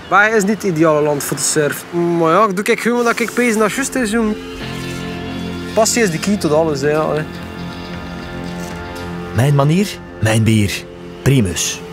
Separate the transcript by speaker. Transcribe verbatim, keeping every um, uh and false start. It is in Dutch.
Speaker 1: België is niet het ideale land voor te surfen. Maar ja, ik doe ik gewoon dat ik pees naar juist is. Passie is de key tot alles. Hè, ja.
Speaker 2: Mijn manier, mijn bier. Primus.